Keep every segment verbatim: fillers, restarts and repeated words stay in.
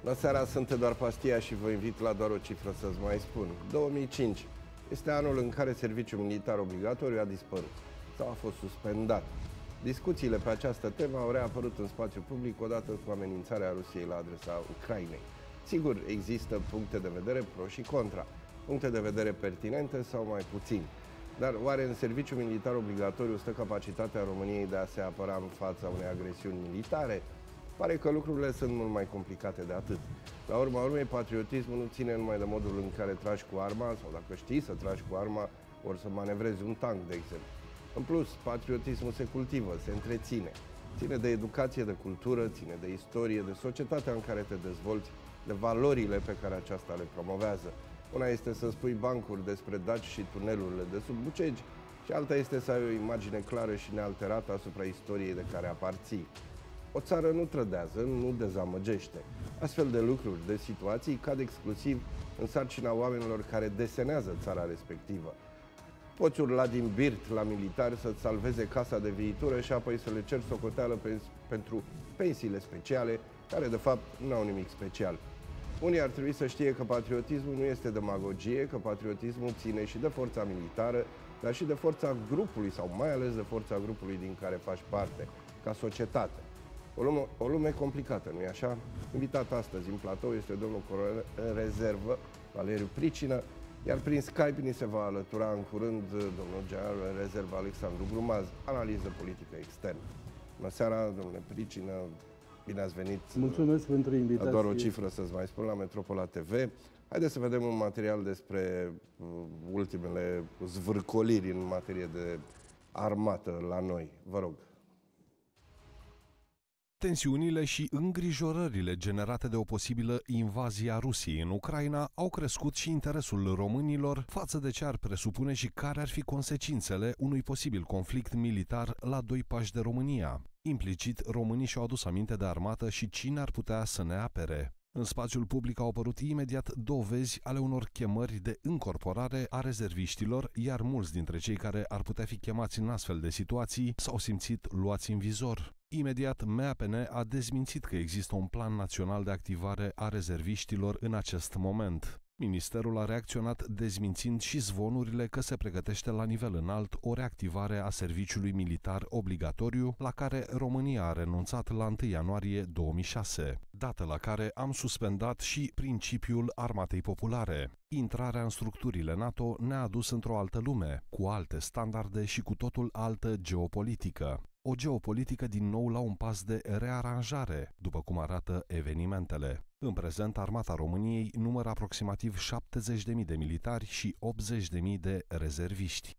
Bună seara, sunt Eduard Pastia și vă invit la doar o cifră să-ți mai spun. două mii cinci este anul în care serviciul militar obligatoriu a dispărut sau a fost suspendat. Discuțiile pe această temă au reapărut în spațiu public odată cu amenințarea Rusiei la adresa Ucrainei. Sigur, există puncte de vedere pro și contra, puncte de vedere pertinente sau mai puțin. Dar oare în serviciul militar obligatoriu stă capacitatea României de a se apăra în fața unei agresiuni militare? Pare că lucrurile sunt mult mai complicate de atât. La urma urmei, patriotismul nu ține numai de modul în care tragi cu arma, sau dacă știi să tragi cu arma, ori să manevrezi un tank, de exemplu. În plus, patriotismul se cultivă, se întreține. Ține de educație, de cultură, ține de istorie, de societatea în care te dezvolți, de valorile pe care aceasta le promovează. Una este să spui bancuri despre Daci și tunelurile de sub Bucegi, și alta este să ai o imagine clară și nealterată asupra istoriei de care aparții. O țară nu trădează, nu dezamăgește. Astfel de lucruri, de situații, cad exclusiv în sarcina oamenilor care desenează țara respectivă. Poți urla din birt la militari să-ți salveze casa de viitură și apoi să le ceri socoteală pentru pensiile speciale, care de fapt nu au nimic special. Unii ar trebui să știe că patriotismul nu este demagogie, că patriotismul ține și de forța militară, dar și de forța grupului, sau mai ales de forța grupului din care faci parte, ca societate. O lume, o lume complicată, nu-i așa? Invitat astăzi în platou este domnul coronel în rezervă, Valeriu Pricină, iar prin Skype ni se va alătura în curând domnul general în rezervă Alexandru Grumaz, analiză politică externă. Bună seara, domnule Pricină, bine ați venit. Mulțumesc pentru invitație. La doar o cifră să-ți mai spun, la Metropola T V. Haideți să vedem un material despre uh, ultimele zvârcoliri în materie de armată la noi. Vă rog. Tensiunile și îngrijorările generate de o posibilă invazie a Rusiei în Ucraina au crescut și interesul românilor față de ce ar presupune și care ar fi consecințele unui posibil conflict militar la doi pași de România. Implicit, românii și-au adus aminte de armată și cine ar putea să ne apere. În spațiul public au apărut imediat dovezi ale unor chemări de încorporare a rezerviștilor, iar mulți dintre cei care ar putea fi chemați în astfel de situații s-au simțit luați în vizor. Imediat, M A P N a dezmințit că există un plan național de activare a rezerviștilor în acest moment. Ministerul a reacționat dezmințind și zvonurile că se pregătește la nivel înalt o reactivare a serviciului militar obligatoriu, la care România a renunțat la întâi ianuarie două mii șase, dată la care am suspendat și principiul armatei populare. Intrarea în structurile NATO ne-a adus într-o altă lume, cu alte standarde și cu totul altă geopolitică. O geopolitică din nou la un pas de rearanjare, după cum arată evenimentele. În prezent, armata României numără aproximativ șaptezeci de mii de militari și optzeci de mii de rezerviști.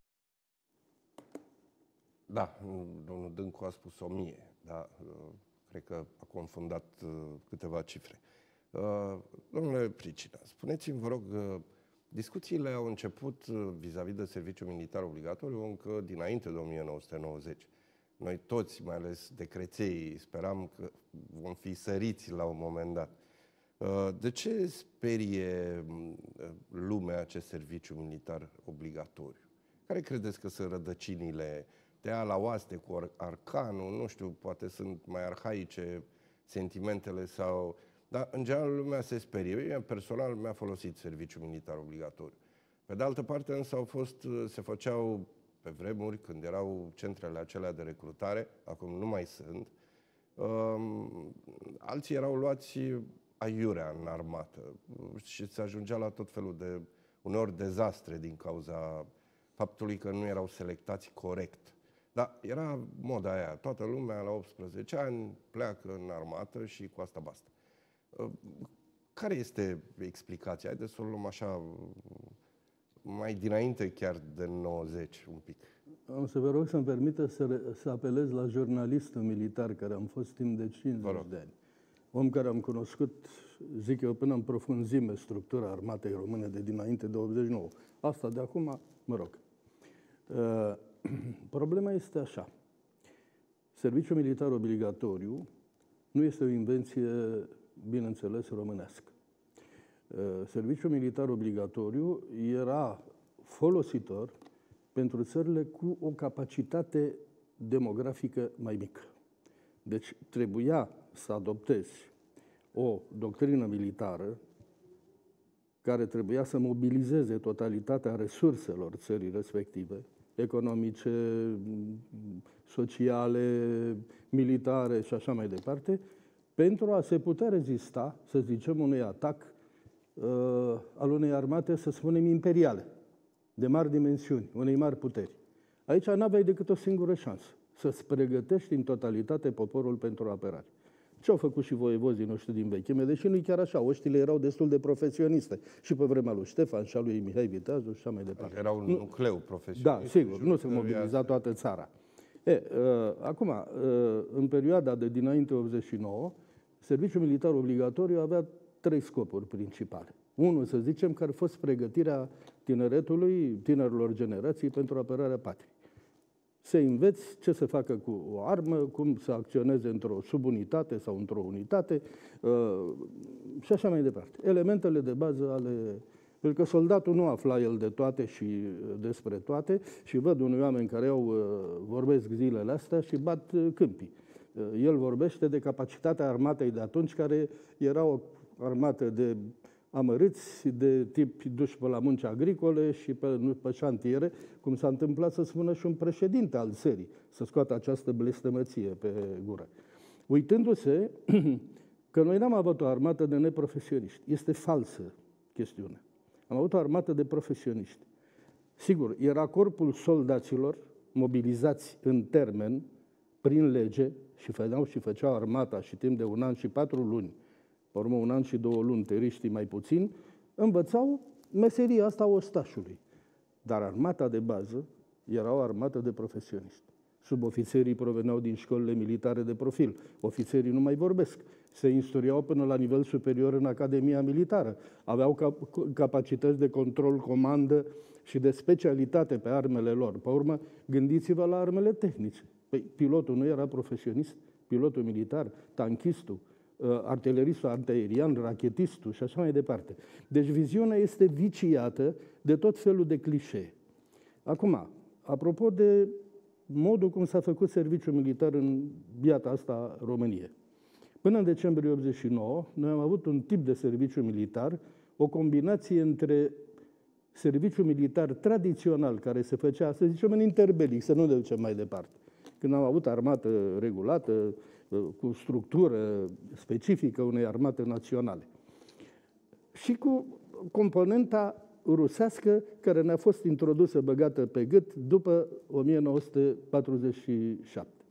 Da, domnul Dâncu a spus o mie, dar cred că a confundat câteva cifre. Domnule Pricină, spuneți-mi, vă rog, discuțiile au început vis-a-vis de serviciul militar obligatoriu încă dinainte de o mie nouă sute nouăzeci. Noi toți, mai ales decreței, speram că vom fi săriți la un moment dat. De ce sperie lumea acest serviciu militar obligatoriu? Care credeți că sunt rădăcinile? Te ia la oaste cu arcanul, nu știu, poate sunt mai arhaice sentimentele sau... Dar, în general, lumea se sperie. Mie, personal, mi-a folosit serviciul militar obligatoriu. Pe de altă parte, însă, au fost, se făceau pe vremuri, când erau centrele acelea de recrutare, acum nu mai sunt, um, alții erau luați aiurea în armată și se ajungea la tot felul de, uneori, dezastre din cauza faptului că nu erau selectați corect. Dar era moda aia, toată lumea la optsprezece ani pleacă în armată și cu asta basta. Care este explicația? Haideți să o luăm așa, mai dinainte chiar de nouăzeci, un pic. Am să vă rog să-mi permită să, să apelez la jurnalistul militar, care am fost timp de cincizeci de ani. Om care am cunoscut, zic eu, până în profunzime structura armatei române de dinainte de optzeci și nouă. Asta de acum, mă rog. Uh, problema este așa. Serviciul militar obligatoriu nu este o invenție, bineînțeles, românească. Serviciul militar obligatoriu era folositor pentru țările cu o capacitate demografică mai mică. Deci trebuia să adoptezi o doctrină militară care trebuia să mobilizeze totalitatea resurselor țării respective, economice, sociale, militare și așa mai departe, pentru a se putea rezista, să zicem, unui atac uh, al unei armate, să spunem, imperiale, de mari dimensiuni, unei mari puteri. Aici n-aveai decât o singură șansă, să-ți pregătești în totalitate poporul pentru apărare. Ce au făcut și voievozii noștri din vechime, deși nu-i chiar așa, oștile erau destul de profesioniste. Și pe vremea lui Ștefan și a lui Mihai Viteazu și așa mai departe. Era un nucleu profesionist. Da, sigur, nu se mobiliza toată țara. E, uh, acum, uh, în perioada de dinainte optzeci și nouă, serviciul militar obligatoriu avea trei scopuri principale. Unul, să zicem, care a fost pregătirea tineretului, tinerilor generații pentru apărarea patriei. Să înveți ce să facă cu o armă, cum să acționeze într-o subunitate sau într-o unitate uh, și așa mai departe. Elementele de bază ale... Pentru că soldatul nu afla el de toate și despre toate și văd unii oameni care au, uh, vorbesc zilele astea și bat uh, câmpii. Uh, el vorbește de capacitatea armatei de atunci, care era o armată de amărâți, de tip duși pe la munci agricole și pe, pe șantiere, cum s-a întâmplat să spună și un președinte al țării, să scoată această blestemăție pe gură. Uitându-se că noi n-am avut o armată de neprofesioniști. Este falsă chestiunea. Am avut o armată de profesioniști. Sigur, era corpul soldaților mobilizați în termen, prin lege, și făceau și făceau armata și timp de un an și patru luni, pe urmă un an și două luni, teriștii mai puțin, învățau meseria asta ostașului. Dar armata de bază era o armată de profesioniști. Subofițerii proveneau din școlile militare de profil. Ofițerii nu mai vorbesc. Se instruiau până la nivel superior în Academia Militară. Aveau cap- capacități de control, comandă și de specialitate pe armele lor. Pe urmă, gândiți-vă la armele tehnice. Păi, pilotul nu era profesionist? Pilotul militar, tanchistul, artileristul antiaerian, rachetistul și așa mai departe. Deci viziunea este viciată de tot felul de clișee. Acum, apropo de modul cum s-a făcut serviciul militar în viața asta României. Până în decembrie optzeci și nouă, noi am avut un tip de serviciu militar, o combinație între serviciul militar tradițional, care se făcea, să zicem, în interbelic, să nu ne ducem mai departe. Când am avut armată regulată, cu structură specifică unei armate naționale. Și cu componenta rusească care ne-a fost introdusă, băgată pe gât, după o mie nouă sute patruzeci și șapte.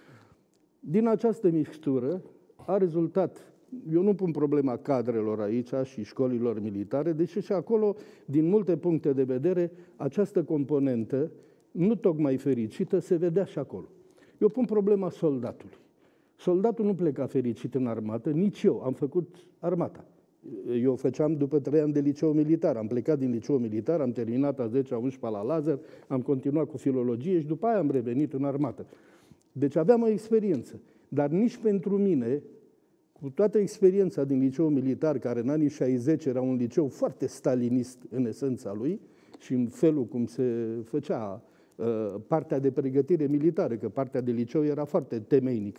Din această mixtură a rezultat, eu nu pun problema cadrelor aici și școlilor militare, deși și acolo, din multe puncte de vedere, această componentă, nu tocmai fericită, se vedea și acolo. Eu pun problema soldatului. Soldatul nu pleca fericit în armată, nici eu am făcut armata. Eu o făceam după trei ani de liceu militar. Am plecat din liceu militar, am terminat a zecea, a unsprezecea la laser, am continuat cu filologie și după aia am revenit în armată. Deci aveam o experiență. Dar nici pentru mine, cu toată experiența din liceu militar, care în anii șaizeci era un liceu foarte stalinist în esența lui și în felul cum se făcea uh, partea de pregătire militară, că partea de liceu era foarte temeinică.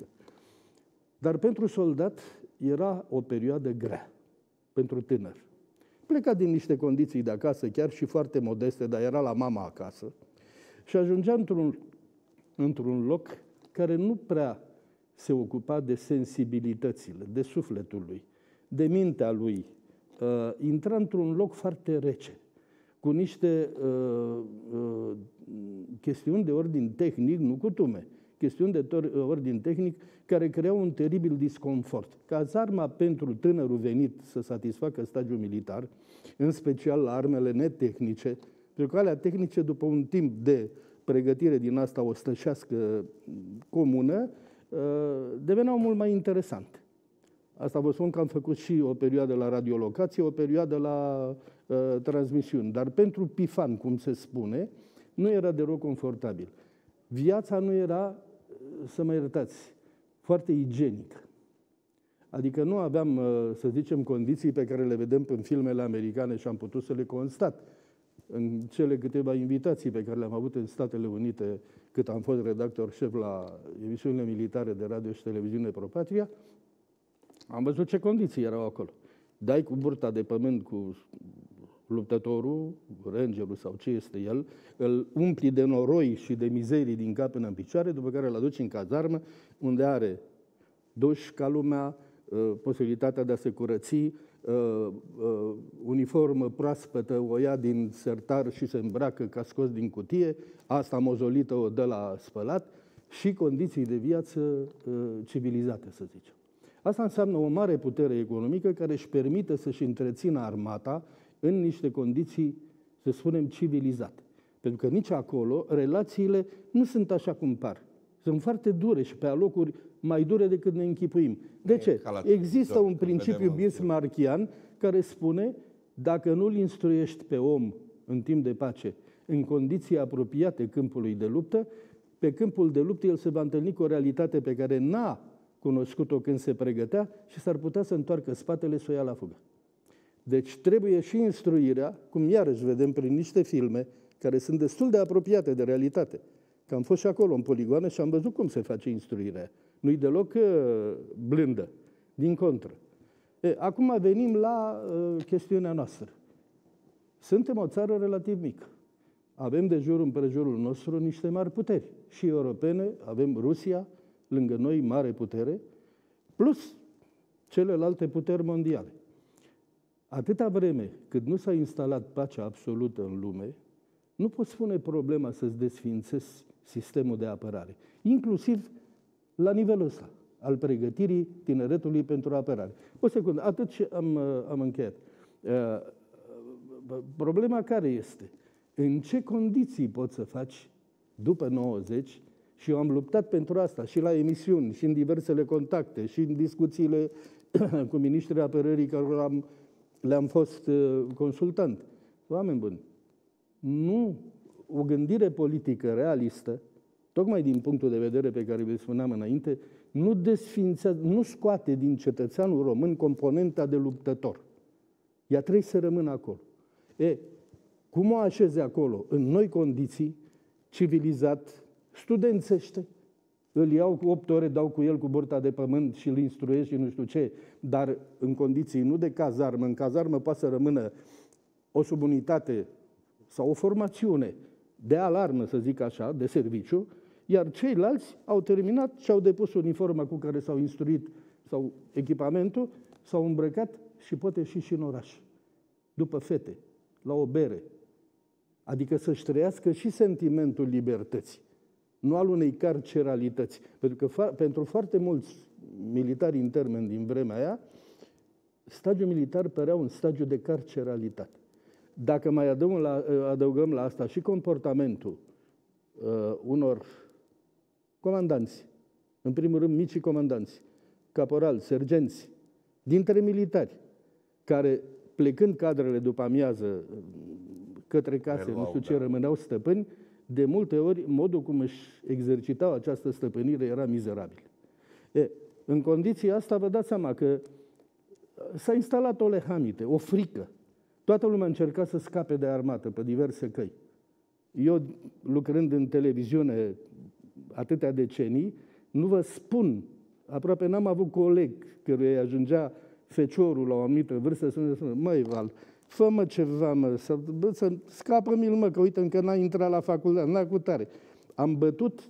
Dar pentru soldat era o perioadă grea, pentru tânăr. Pleca din niște condiții de acasă, chiar și foarte modeste, dar era la mama acasă, și ajungea într-un, într-un loc care nu prea se ocupa de sensibilitățile, de sufletul lui, de mintea lui. Uh, intra într-un loc foarte rece, cu niște uh, uh, chestiuni de ordin tehnic, nu cutume, chestiuni de ordin tehnic care creau un teribil disconfort. Cazarma pentru tânărul venit să satisfacă stagiul militar, în special la armele netehnice, pentru că alea tehnice, după un timp de pregătire din asta ostășească comună, deveneau mult mai interesante. Asta vă spun că am făcut și o perioadă la radiolocație, o perioadă la uh, transmisiuni. Dar pentru pifan, cum se spune, nu era deloc confortabil. Viața nu era, să mă iertați, foarte igienică. Adică nu aveam, să zicem, condiții pe care le vedem în filmele americane și am putut să le constat. În cele câteva invitații pe care le-am avut în Statele Unite, cât am fost redactor șef la emisiunile militare de radio și televiziune Pro Patria, Am văzut ce condiții erau acolo. Dai cu burta de pământ cu luptătorul, rangerul sau ce este el, îl umpli de noroi și de mizerii din cap până în picioare, după care îl aduci în cazarmă, unde are duș ca lumea, posibilitatea de a se curăți, uniformă proaspătă, o ia din sertar și se îmbracă ca scos din cutie, asta mozolită o dă la spălat și condiții de viață civilizate, să zicem. Asta înseamnă o mare putere economică care își permite să-și întrețină armata în niște condiții, să spunem, civilizate. Pentru că nici acolo relațiile nu sunt așa cum par. Sunt foarte dure și pe alocuri mai dure decât ne închipuim. De ce? Există un principiu bismarckian care spune, dacă nu-l instruiești pe om în timp de pace, în condiții apropiate câmpului de luptă, pe câmpul de luptă el se va întâlni cu o realitate pe care n-a cunoscut-o când se pregătea și s-ar putea să întoarcă spatele să o ia la fugă. Deci trebuie și instruirea, cum iarăși vedem prin niște filme care sunt destul de apropiate de realitate. Că am fost și acolo în poligoane și am văzut cum se face instruirea. Nu-i deloc uh, blândă, din contră. E, acum venim la uh, chestiunea noastră. Suntem o țară relativ mică. Avem de jur împrejurul nostru niște mari puteri. Și europene, avem Rusia, lângă noi mare putere, plus celelalte puteri mondiale. Atâta vreme cât nu s-a instalat pacea absolută în lume, nu poți pune problema să-ți desfințezi sistemul de apărare, inclusiv la nivelul ăsta, al pregătirii tineretului pentru apărare. O secundă, atât și am, am încheiat. Problema care este? În ce condiții poți să faci după nouăzeci, și eu am luptat pentru asta și la emisiuni, și în diversele contacte, și în discuțiile cu ministrii apărării care le-am, le-am fost consultant. Oameni buni, nu o gândire politică realistă, tocmai din punctul de vedere pe care vi spuneam înainte, nu desfințează, nu scoate din cetățeanul român componenta de luptător. Ea trebuie să rămână acolo. E, cum o așeze acolo, în noi condiții, civilizat, studențește, îl iau cu opt ore, dau cu el cu burta de pământ și îl instruiesc și nu știu ce, dar în condiții nu de cazarmă, în cazarmă poate să rămână o subunitate sau o formațiune de alarmă, să zic așa, de serviciu, iar ceilalți au terminat și au depus uniforma cu care s-au instruit sau echipamentul, s-au îmbrăcat și pot ieși și în oraș, după fete, la o bere. Adică să-și trăiască și sentimentul libertății, nu al unei carceralități. Pentru că pentru foarte mulți militari în termen din vremea aia, stagiul militar părea un stagiu de carceralitate. Dacă mai adăugăm la, adăugăm la asta și comportamentul uh, unor comandanți, în primul rând micii comandanți, caporali, sergenți, dintre militari, care plecând cadrele după amiază către case, Reluau, nu știu ce, da. rămâneau stăpâni, de multe ori modul cum își exercitau această stăpânire era mizerabil. E, în condiția asta vă dați seama că s-a instalat o lehamite, o frică. Toată lumea încerca să scape de armată pe diverse căi. Eu, lucrând în televiziune atâtea decenii, nu vă spun, aproape n-am avut coleg căruia îi ajungea feciorul la o anumită vârstă să ne spună, măi, Val, fă-mă ceva, mă, să, bă, să scapă-mi-l, mă, că uite, încă n-a intrat la facultate, n-a cu tare. Am bătut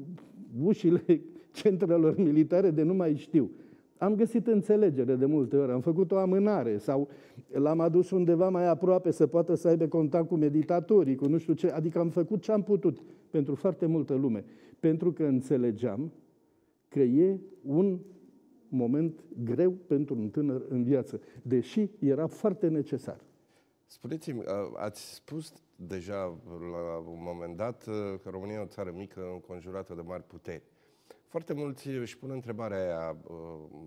ușile centrelor militare de nu mai știu. Am găsit înțelegere de multe ori, am făcut o amânare sau l-am adus undeva mai aproape să poată să aibă contact cu meditatorii, cu nu știu ce, adică am făcut ce am putut pentru foarte multă lume, pentru că înțelegeam că e un moment greu pentru un tânăr în viață, deși era foarte necesar. Spuneți-mi, ați spus deja la un moment dat că România e o țară mică înconjurată de mari puteri. Foarte mulți își pun întrebarea aia uh,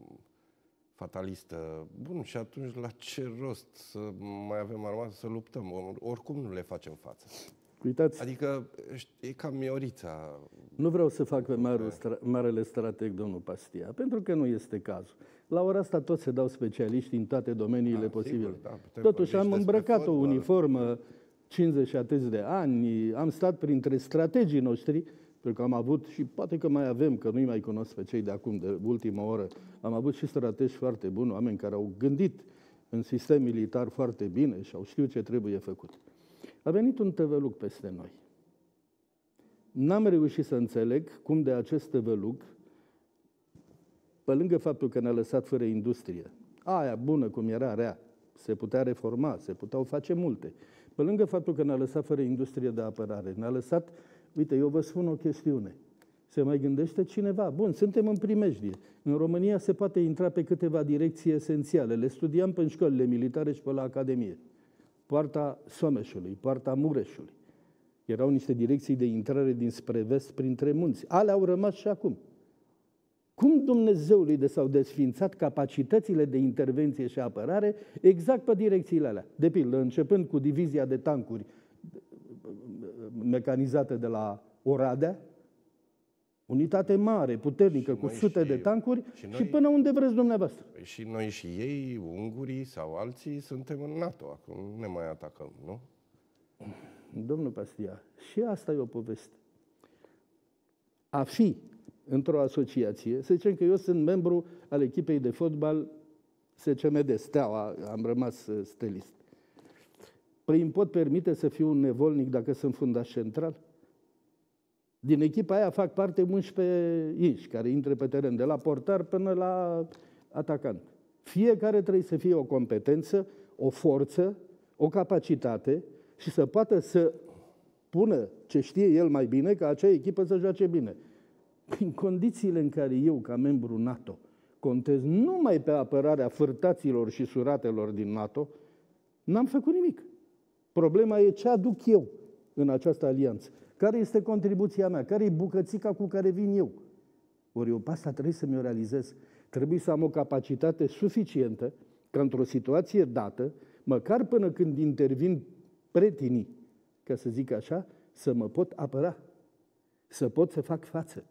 fatalistă. Bun, și atunci la ce rost să mai avem armată să luptăm? Oricum nu le facem față. Uitați, adică e ca Miorița. Nu vreau să fac pe mare, marele strateg domnul Pastia, pentru că nu este cazul. La ora asta toți se dau specialiști în toate domeniile da, posibile. Sigur, da, Totuși am îmbrăcat o uniformă cincizeci și atâți de ani, am stat printre strategii noștri Pentru că am avut, și poate că mai avem, că nu-i mai cunosc pe cei de acum, de ultima oră, am avut și strategi foarte buni, oameni care au gândit în sistem militar foarte bine și au știut ce trebuie făcut. A venit un tăvăluc peste noi. N-am reușit să înțeleg cum de acest tăvăluc, pe lângă faptul că ne-a lăsat fără industrie, aia bună cum era rea, se putea reforma, se puteau face multe. Pe lângă faptul că ne-a lăsat fără industrie de apărare, ne-a lăsat, uite, eu vă spun o chestiune. Se mai gândește cineva. Bun, suntem în primejdie. În România se poate intra pe câteva direcții esențiale. Le studiam pe în școlile militare și pe la Academie. Poarta Someșului, Poarta Mureșului. Erau niște direcții de intrare dinspre vest printre munți. Ale au rămas și acum. Cum Dumnezeului de s-au desfințat capacitățile de intervenție și apărare exact pe direcțiile alea? De pildă, începând cu divizia de tancuri mecanizată de la Oradea, unitate mare, puternică, și cu sute și, de tancuri, și, noi, și până unde vreți dumneavoastră. Și noi și ei, ungurii sau alții, suntem în NATO. Acum ne mai atacăm, nu? Domnul Pastia, și asta e o poveste. A fi într-o asociație, să zicem că eu sunt membru al echipei de fotbal S C M D, Steaua, am rămas stelist. Păi îmi pot permite să fiu un nevolnic dacă sunt fundaș central? Din echipa aia fac parte unsprezece inși care intră pe teren, de la portar până la atacant. Fiecare trebuie să fie o competență, o forță, o capacitate și să poată să pună ce știe el mai bine ca acea echipă să joace bine. În condițiile în care eu, ca membru NATO, contez numai pe apărarea fârtaților și suratelor din NATO, n-am făcut nimic. Problema e ce aduc eu în această alianță. Care este contribuția mea? Care e bucățica cu care vin eu? Ori eu pe asta trebuie să mi-o realizez. Trebuie să am o capacitate suficientă ca într-o situație dată, măcar până când intervin pretinii, ca să zic așa, să mă pot apăra, să pot să fac față.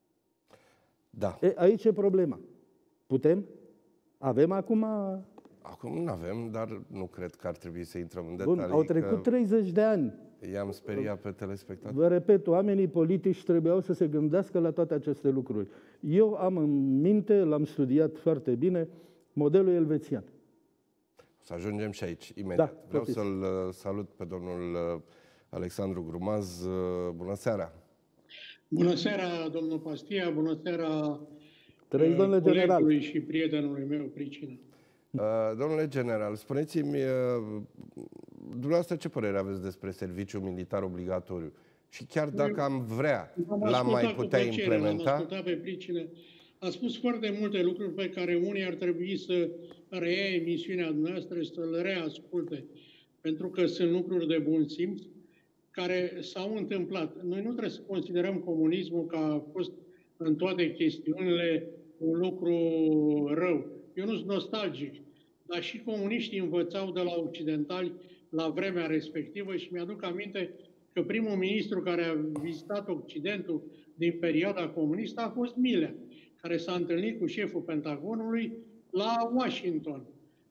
Da. E, aici e problema. Putem? Avem acum... Acum nu avem, dar nu cred că ar trebui să intrăm în detalii. Bun, au trecut treizeci de ani. I-am speriat pe telespectatori. Vă repet, oamenii politici trebuiau să se gândească la toate aceste lucruri. Eu am în minte, l-am studiat foarte bine, modelul elvețian. Să ajungem și aici, imediat. Da, Vreau să-l salut pe domnul Alexandru Grumaz. Bună seara! Bună seara, domnul Pastia, bună seara Trăiți, domnule general. Și prietenului meu, Pricină. Uh, domnule general, spuneți-mi, uh, dumneavoastră ce părere aveți despre serviciul militar obligatoriu? Și chiar dacă am vrea, l-am mai putea implementa? Am ascultat pe Pricină. A spus foarte multe lucruri pe care unii ar trebui să reia emisiunea noastră și să le reasculte, pentru că sunt lucruri de bun simț care s-au întâmplat. Noi nu trebuie să considerăm comunismul că a fost în toate chestiunile un lucru rău. Eu nu sunt nostalgic, dar și comuniștii învățau de la occidentali la vremea respectivă și mi-aduc aminte că primul ministru care a vizitat Occidentul din perioada comunistă a fost Milea, care s-a întâlnit cu șeful Pentagonului la Washington.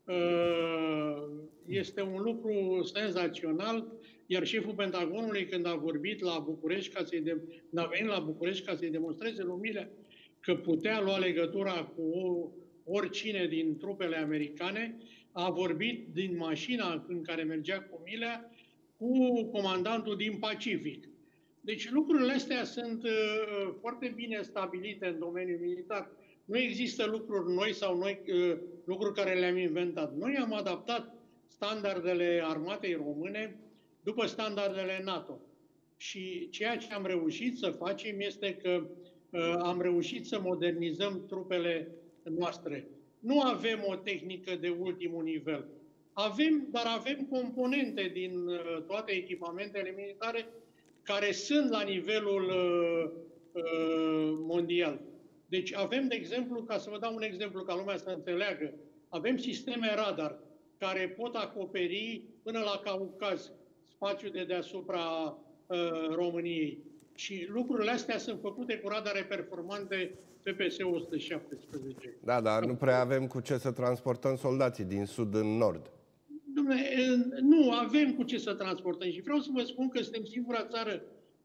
Este un lucru senzațional, iar șeful Pentagonului, când a vorbit la București, ca să-i de... a venit la București ca să-i demonstreze lui Milea că putea lua legătura cu oricine din trupele americane, a vorbit din mașina în care mergea cu Milea cu comandantul din Pacific. Deci lucrurile astea sunt uh, foarte bine stabilite în domeniul militar. Nu există lucruri noi sau noi, uh, lucruri care le-am inventat. Noi am adaptat standardele armatei române după standardele NATO. Și ceea ce am reușit să facem este că uh, am reușit să modernizăm trupele noastre. Nu avem o tehnică de ultimul nivel. Avem, dar avem componente din uh, toate echipamentele militare care sunt la nivelul uh, uh, mondial. Deci avem, de exemplu, ca să vă dau un exemplu, ca lumea să înțeleagă, avem sisteme radar care pot acoperi până la Caucaz spațiul de deasupra uh, României. Și lucrurile astea sunt făcute cu radare performante P P S o sută șaptesprezece. Da, dar nu prea avem cu ce să transportăm soldații din sud în nord. Dom'le, nu avem cu ce să transportăm și vreau să vă spun că suntem singura țară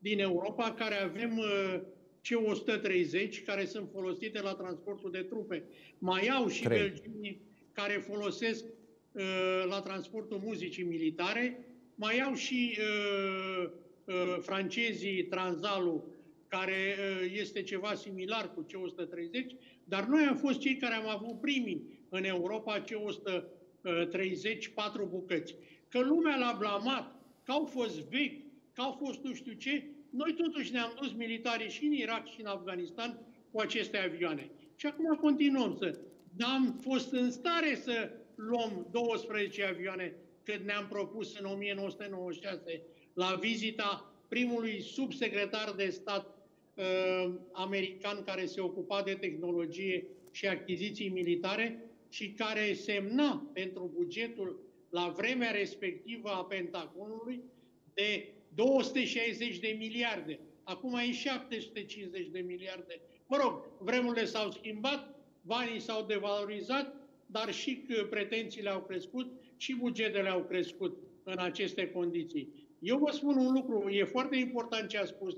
din Europa care avem C o sută treizeci, care sunt folosite la transportul de trupe. Mai au și belgienii care folosesc uh, la transportul muzicii militare, mai au și uh, uh, francezii Transalul, care uh, este ceva similar cu C o sută treizeci, dar noi am fost cei care am avut primii în Europa C o sută treizeci, patru bucăți. Că lumea l-a blamat, că au fost vechi, că au fost nu știu ce, noi totuși ne-am dus militarii și în Irak și în Afganistan cu aceste avioane. Și acum continuăm să... N-am fost în stare să luăm douăsprezece avioane cât ne-am propus în o mie nouă sute nouăzeci și șase la vizita primului subsecretar de stat uh, american care se ocupa de tehnologie și achiziții militare și care semna pentru bugetul la vremea respectivă a Pentagonului de două sute șaizeci de miliarde. Acum e șapte sute cincizeci de miliarde. Mă rog, vremurile s-au schimbat, banii s-au devalorizat, dar și pretențiile au crescut și bugetele au crescut în aceste condiții. Eu vă spun un lucru, e foarte important ce a spus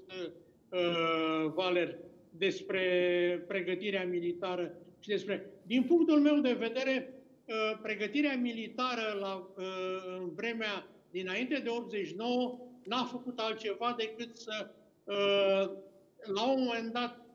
uh, Valer despre pregătirea militară și despre... Din punctul meu de vedere, uh, pregătirea militară la, uh, în vremea dinainte de optzeci și nouă n-a făcut altceva decât să, uh, la un moment dat,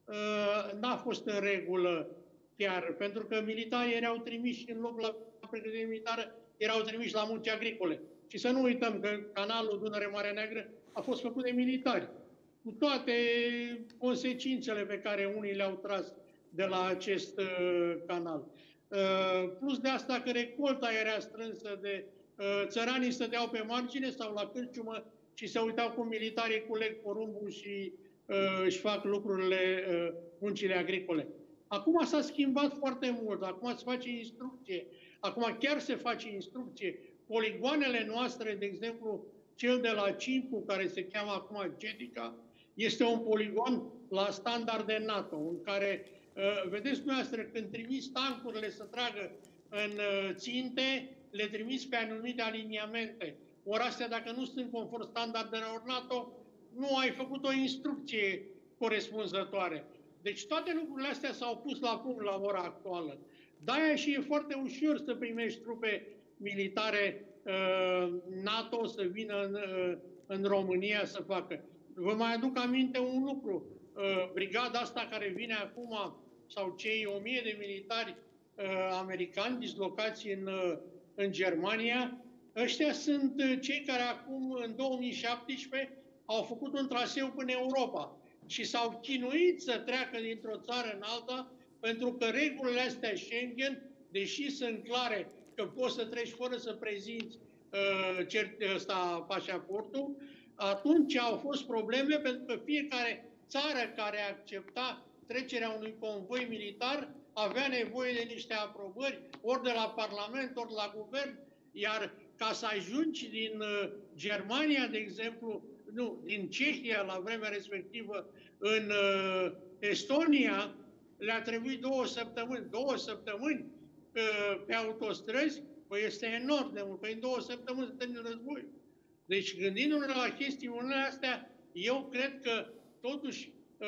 uh, n-a fost în regulă chiar, pentru că militarii erau trimiși în loc la pregătire militară, erau trimiși la munci agricole. Și să nu uităm că canalul Dunăre-Marea Neagră a fost făcut de militari, cu toate consecințele pe care unii le-au tras de la acest uh, canal. Uh, plus de asta că recolta era strânsă de uh, țăranii stăteau pe margine sau la cârciumă și se uitau cum militarii culeg porumbul și uh, își fac lucrurile, uh, muncile agricole. Acum s-a schimbat foarte mult, acum se face instrucție, acum chiar se face instrucție. Poligoanele noastre, de exemplu, cel de la Cincu, care se cheamă acum Getica, este un poligon la standarde NATO, în care, uh, vedeți dumneavoastră, când trimis tancurile să tragă în uh, ținte, le trimis pe anumite aliniamente. Ori astea, dacă nu sunt conform standardelor NATO, nu ai făcut o instrucție corespunzătoare. Deci toate lucrurile astea s-au pus la punct la ora actuală. De-aia și e foarte ușor să primești trupe militare uh, NATO să vină în, uh, în România să facă. Vă mai aduc aminte un lucru. Uh, brigada asta care vine acum, sau cei o mie de militari uh, americani dislocați în, uh, în Germania, ăștia sunt uh, cei care acum, în două mii șaptesprezece, au făcut un traseu până Europa și s-au chinuit să treacă dintr-o țară în alta, pentru că regulile astea Schengen, deși sunt clare că poți să treci fără să prezinți uh, cert, ăsta, pașaportul, atunci au fost probleme pentru că fiecare țară care accepta trecerea unui convoi militar avea nevoie de niște aprobări, ori de la Parlament, ori de la Guvern, iar ca să ajungi din uh, Germania, de exemplu, nu, din Cehia la vremea respectivă în uh, Estonia, le-a trebuit două săptămâni, două săptămâni uh, pe autostrăzi, păi este enorm de mult, păi în două săptămâni se termină război. Deci gândindu-ne la chestiunile astea, eu cred că totuși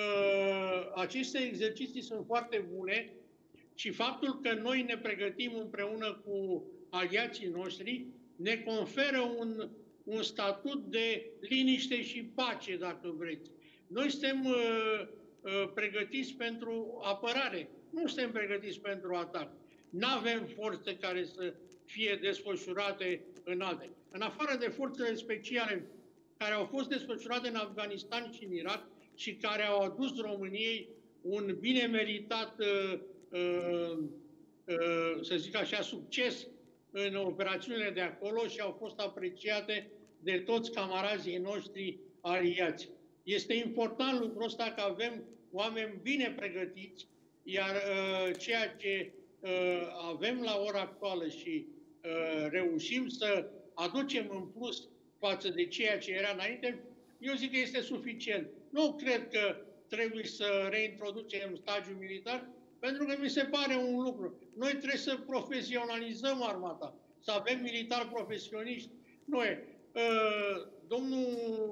uh, aceste exerciții sunt foarte bune și faptul că noi ne pregătim împreună cu aliații noștri ne conferă un, un statut de liniște și pace, dacă vreți. Noi suntem uh, uh, pregătiți pentru apărare, nu suntem pregătiți pentru atac. Nu avem forțe care să fie desfășurate în alte. În afară de forțele speciale care au fost desfășurate în Afganistan și în Irak și care au adus României un bine meritat, uh, uh, uh, să zic așa, succes în operațiunile de acolo și au fost apreciate de toți camarazii noștri aliați. Este important lucrul ăsta că avem oameni bine pregătiți, iar uh, ceea ce uh, avem la ora actuală și uh, reușim să aducem în plus față de ceea ce era înainte, eu zic că este suficient. Nu cred că trebuie să reintroducem stagiul militar, pentru că mi se pare un lucru. Noi trebuie să profesionalizăm armata, să avem militari profesioniști. Nu e. Domnul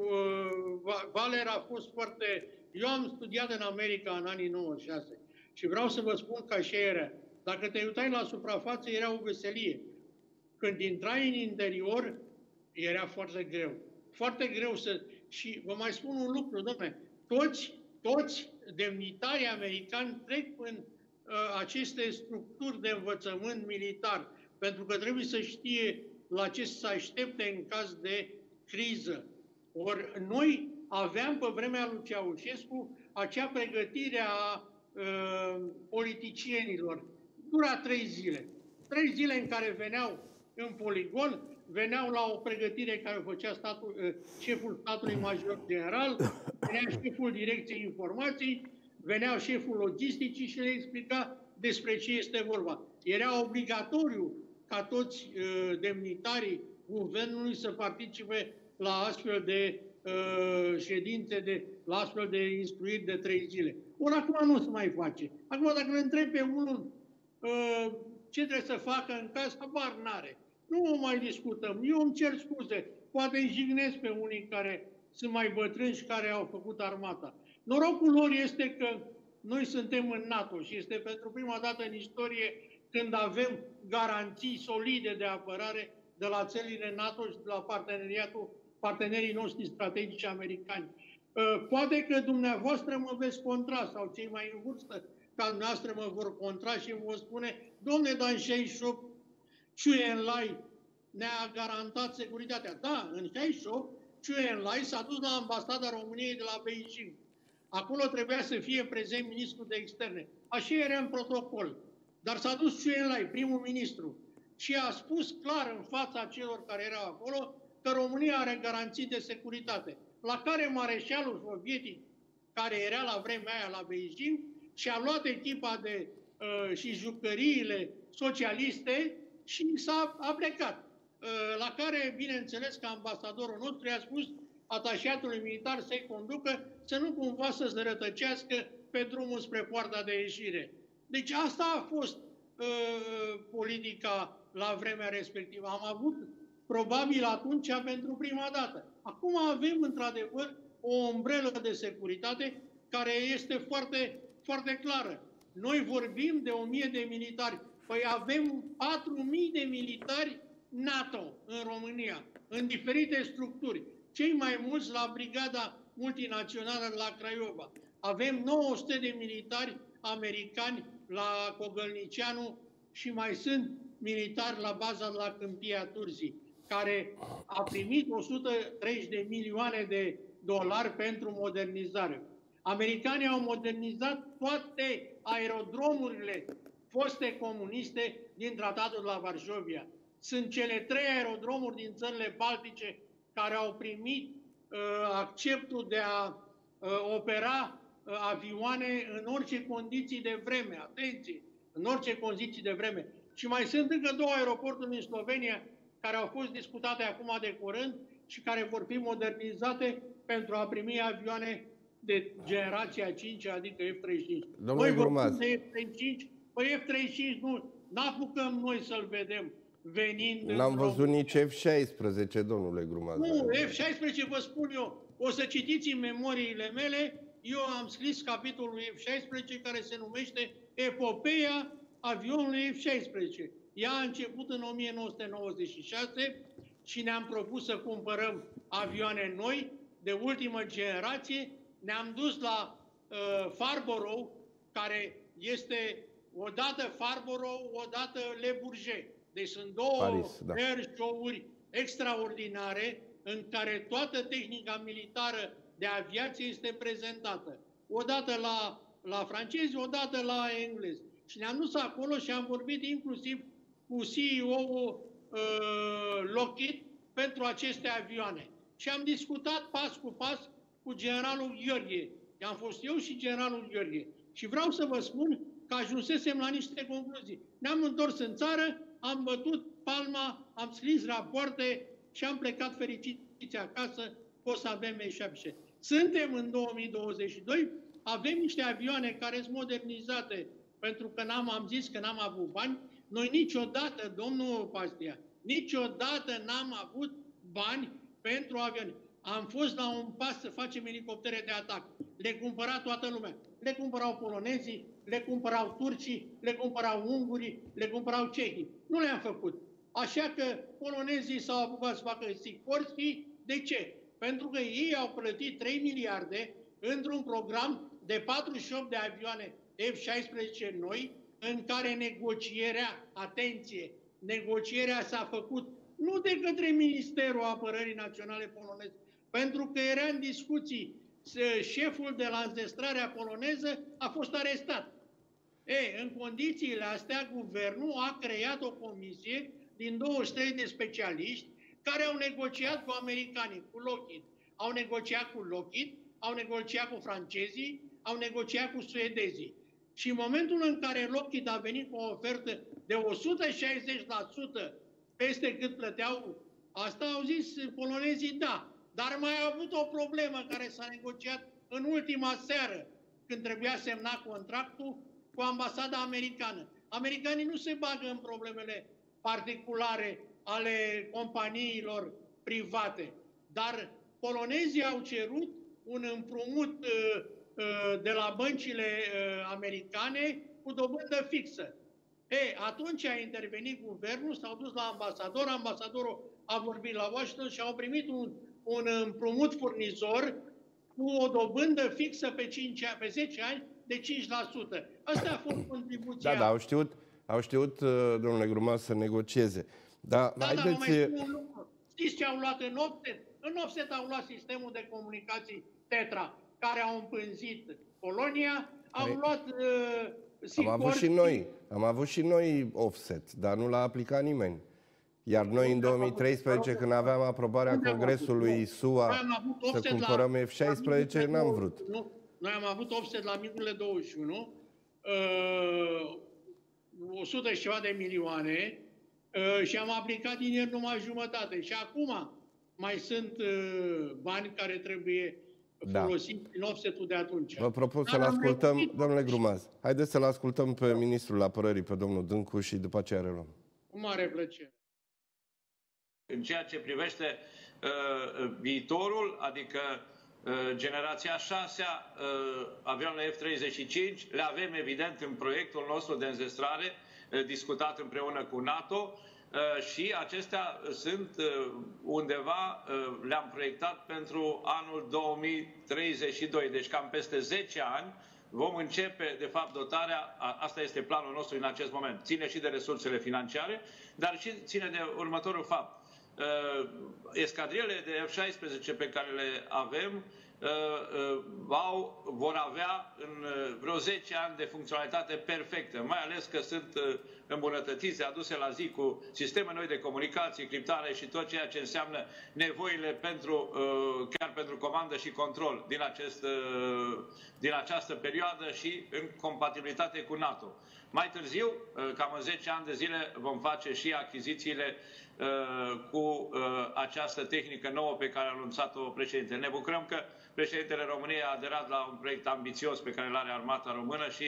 Valer a fost foarte... Eu am studiat în America în anii nouăzeci și șase și vreau să vă spun că așa era. Dacă te uitai la suprafață, era o veselie. Când intrai în interior, era foarte greu. Foarte greu să... Și vă mai spun un lucru, dom'le, toți, toți demnitarii americani trec în uh, aceste structuri de învățământ militar, pentru că trebuie să știe la ce să aștepte în caz de criză. Ori noi aveam pe vremea lui Ceaușescu acea pregătire a uh, politicienilor. Dura trei zile. Trei zile în care veneau în poligon, veneau la o pregătire care o făcea statul, uh, șeful statului major general, venea șeful direcției informației, venea șeful logisticii și le explica despre ce este vorba. Era obligatoriu ca toți uh, demnitarii guvernului să participe la astfel de uh, ședințe, de, la astfel de instruiri de trei zile. Ori acum nu se mai face. Acum dacă îl întreb pe unul uh, ce trebuie să facă în caz, habar n-are. Nu o mai discutăm. Eu îmi cer scuze. Poate îi jignesc pe unii care sunt mai bătrâni și care au făcut armata. Norocul lor este că noi suntem în NATO și este pentru prima dată în istorie când avem garanții solide de apărare de la țările NATO și de la parteneriatul, partenerii noștri strategici americani. Poate că dumneavoastră mă veți contra sau cei mai în vârstă ca dumneavoastră mă vor contra și îmi vor spune: domne, dar în șaizeci și opt Zhou Enlai ne-a garantat securitatea. Da, în șaizeci și opt Zhou Enlai s-a dus la ambasada României de la Beijing. Acolo trebuia să fie prezent ministrul de externe. Așa era în protocol. Dar s-a dus Zhou Enlai, primul ministru, și a spus clar în fața celor care erau acolo că România are garanții de securitate. La care mareșalul sovietic, care era la vremea aia la Beijing, și-a luat echipa de, uh, și jucăriile socialiste și s-a a plecat. Uh, la care, bineînțeles, că ambasadorul nostru i-a spus atașatului militar să-i conducă, să nu cumva să se rătăcească pe drumul spre poarta de ieșire. Deci asta a fost uh, politica la vremea respectivă. Am avut probabil atunci pentru prima dată. Acum avem într-adevăr o umbrelă de securitate care este foarte, foarte clară. Noi vorbim de o mie de militari. Păi avem patru mii de militari NATO în România, în diferite structuri. Cei mai mulți la brigada multinațională la Craiova. Avem nouă sute de militari americani la Cogălnicianu și mai sunt militari la baza de la Câmpia Turzii, care a primit o sută treizeci de milioane de dolari pentru modernizare. Americanii au modernizat toate aerodromurile foste comuniste din tratatul de la Varșovia. Sunt cele trei aerodromuri din țările baltice care au primit uh, acceptul de a uh, opera uh, avioane în orice condiții de vreme. Atenție! În orice condiții de vreme. Și mai sunt încă două aeroporturi din Slovenia care au fost discutate acum de curând și care vor fi modernizate pentru a primi avioane de generația cinci, adică F treizeci și cinci. Domnule noi vorbim de F treizeci și cinci, păi F treizeci și cinci nu, n-apucăm noi să-l vedem venind. N-am văzut nici F șaisprezece, domnule Grumaz. Nu, F șaisprezece vă spun eu, o să citiți în memoriile mele, eu am scris capitolul F șaisprezece care se numește Epopeea avionului F șaisprezece. Ea a început în o mie nouă sute nouăzeci și șase și ne-am propus să cumpărăm avioane noi, de ultimă generație. Ne-am dus la uh, Farnborough, care este odată Farnborough, odată Le Bourget. Deci sunt două Paris, da. air show-uri extraordinare în care toată tehnica militară de aviație este prezentată. Odată la, la francezi, odată la englezi. Și ne-am dus acolo și am vorbit inclusiv cu C E O-ul uh, Lockheed pentru aceste avioane. Și am discutat pas cu pas cu generalul Gheorghe. Am fost eu și generalul Gheorghe. Și vreau să vă spun că ajunsesem la niște concluzii. Ne-am întors în țară, am bătut palma, am scris rapoarte și am plecat fericiți acasă, că o să avem F șaptesprezece. Suntem în două mii douăzeci și doi, avem niște avioane care sunt modernizate, pentru că n-am am zis că n-am avut bani. Noi niciodată, domnul Pastia, niciodată n-am avut bani pentru avioane. Am fost la un pas să facem elicoptere de atac. Le cumpăra toată lumea. Le cumpărau polonezii, le cumpărau turcii, le cumpărau ungurii, le cumpărau cehii. Nu le-am făcut. Așa că polonezii s-au apucat să facă Sikorsky. De ce? Pentru că ei au plătit trei miliarde într-un program de patruzeci și opt de avioane F șaisprezece noi, în care negocierea, atenție, negocierea s-a făcut nu de către Ministerul Apărării Naționale polonez, pentru că era în discuții, șeful de la înzestrarea poloneză a fost arestat. E, în condițiile astea, guvernul a creat o comisie din douăzeci și trei de specialiști care au negociat cu americanii, cu Lockheed. Au negociat cu Lockheed, au negociat cu francezii, au negociat cu suedezii. Și în momentul în care Lockheed a venit cu o ofertă de o sută șaizeci la sută peste cât plăteau, asta au zis polonezii da. Dar mai a avut o problemă care s-a negociat în ultima seară, când trebuia semna contractul cu ambasada americană. Americanii nu se bagă în problemele particulare ale companiilor private, dar polonezii au cerut un împrumut uh, uh, de la băncile uh, americane cu dobândă fixă. E, atunci a intervenit guvernul, s-au dus la ambasador, ambasadorul a vorbit la Washington și au primit un, un împrumut furnizor cu o dobândă fixă pe, cinci, pe zece ani de cinci la sută. Asta a fost contribuția. Da, da, au știut, au știut, domnule Grumaz, să negocieze. Da, da, haideți... dar mai spun un lucru. Știți ce au luat în offset? În offset au luat sistemul de comunicații Tetra, care au împânzit Polonia, au Hai. luat... Uh, Am avut și noi, am avut și noi offset, dar nu l-a aplicat nimeni. Iar noi în două mii treisprezece, când aveam aprobarea Congresului S U A să cumpărăm F șaisprezece, n-am vrut. Nu, noi am avut offset la migurile douăzeci și unu, uh, o sută și ceva de milioane uh, și am aplicat din el numai jumătate. Și acum mai sunt uh, bani care trebuie folosiți da. din offset-ul de atunci. Vă propun să-l ascultăm, domnule Grumaz. Haideți să-l ascultăm pe ministrul apărării, pe domnul Dâncu, și după aceea reluăm. Cu mare plăcere. În ceea ce privește uh, viitorul, adică uh, generația a șasea, uh, avioanele F treizeci și cinci, le avem evident în proiectul nostru de înzestrare, uh, discutat împreună cu NATO, uh, și acestea sunt uh, undeva, uh, le-am proiectat pentru anul două mii treizeci și doi, deci cam peste zece ani vom începe, de fapt, dotarea, asta este planul nostru în acest moment, ține și de resursele financiare, dar și ține de următorul fapt. Uh, escadrilele de F șaisprezece pe care le avem uh, uh, au, vor avea în uh, vreo zece ani de funcționalitate perfectă, mai ales că sunt uh, îmbunătățite, aduse la zi cu sisteme noi de comunicații, criptare și tot ceea ce înseamnă nevoile pentru, uh, chiar pentru comandă și control din, acest, uh, din această perioadă și în compatibilitate cu NATO. Mai târziu, uh, cam în zece ani de zile, vom face și achizițiile cu această tehnică nouă pe care a anunțat-o președintele. Ne bucurăm că președintele României a aderat la un proiect ambițios pe care îl are Armata Română și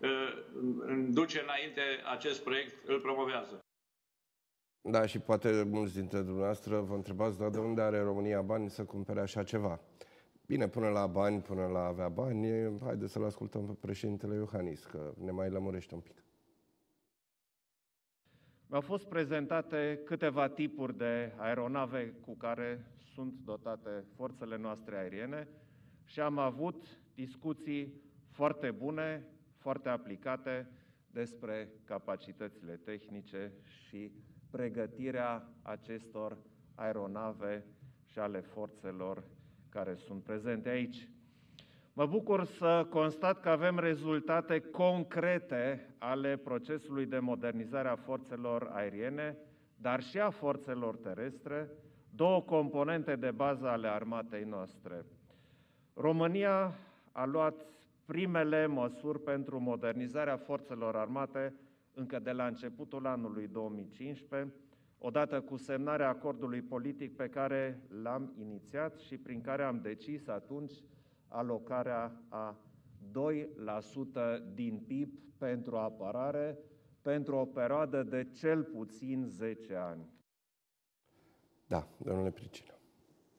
duce înainte acest proiect, îl promovează. Da, și poate mulți dintre dumneavoastră vă întrebați, dar de unde are România bani să cumpere așa ceva? Bine, până la bani, până la avea bani, haideți să-l ascultăm pe președintele Iohannis, că ne mai lămurește un pic. Mi-au fost prezentate câteva tipuri de aeronave cu care sunt dotate forțele noastre aeriene și am avut discuții foarte bune, foarte aplicate despre capacitățile tehnice și pregătirea acestor aeronave și ale forțelor care sunt prezente aici. Mă bucur să constat că avem rezultate concrete ale procesului de modernizare a forțelor aeriene, dar și a forțelor terestre, două componente de bază ale armatei noastre. România a luat primele măsuri pentru modernizarea forțelor armate încă de la începutul anului două mii cincisprezece, odată cu semnarea acordului politic pe care l-am inițiat și prin care am decis atunci alocarea a doi la sută din P I B pentru apărare pentru o perioadă de cel puțin zece ani. Da, domnule Pricină.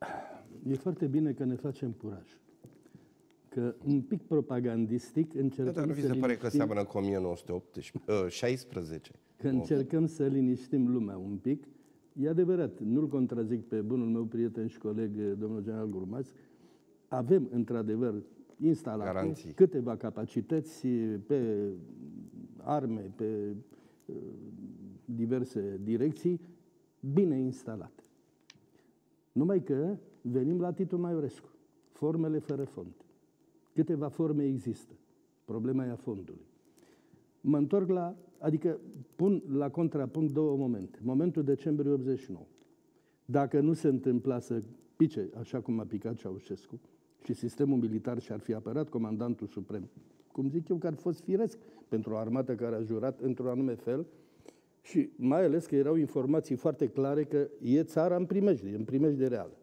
E foarte bine că ne facem curaj. Că un pic propagandistic încercăm da, dar nu vi se să pare că liniștim, seamănă cu o mie nouă sute șaisprezece? că încercăm să liniștim lumea un pic. E adevărat, nu-l contrazic pe bunul meu prieten și coleg, domnul general Gurmaț, avem într-adevăr instalate garanții, câteva capacități pe arme, pe uh, diverse direcții, bine instalate. Numai că venim la Titu Maiorescu. Formele fără fond. Câteva forme există. Problema e a fondului. Mă întorc la, adică pun la contrapunct două momente. Momentul decembrie optzeci și nouă. Dacă nu se întâmpla să pice, așa cum a picat Ceaușescu, și sistemul militar și-ar fi apărat comandantul suprem, cum zic eu că ar fost firesc pentru o armată care a jurat într-un anume fel, și mai ales că erau informații foarte clare că e țara în primejdie, în primejdie reală.